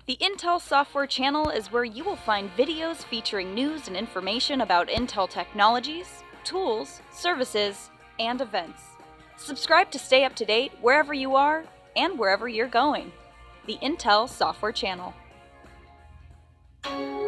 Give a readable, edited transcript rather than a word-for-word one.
The Intel Software Channel is where you will find videos featuring news and information about Intel technologies, tools, services, and events. Subscribe to stay up to date wherever you are and wherever you're going. The Intel Software Channel.